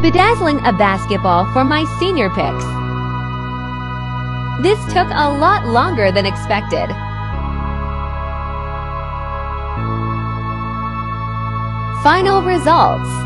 Bedazzling a basketball for my senior pics. This took a lot longer than expected. Final results.